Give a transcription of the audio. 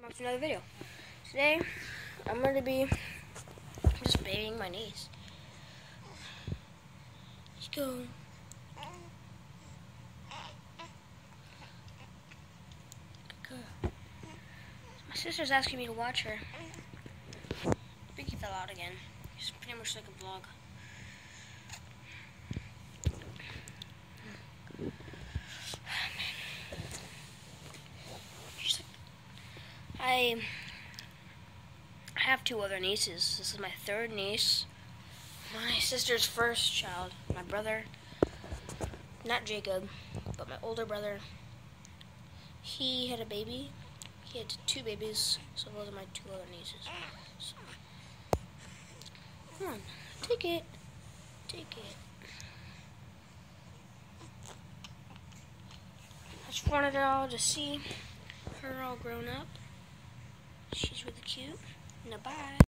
Welcome to another video. Today, I'm going to be just babying my niece. Let's go. Good girl. My sister's asking me to watch her. Biggie fell out again. It's pretty much like a vlog. I have two other nieces. This is my third niece. My sister's first child. My brother, not Jacob, but my older brother. He had a baby. He had two babies, so those are my two other nieces. So, come on, take it. Take it. I just wanted y'all to see her all grown up. She's really cute. Now, bye.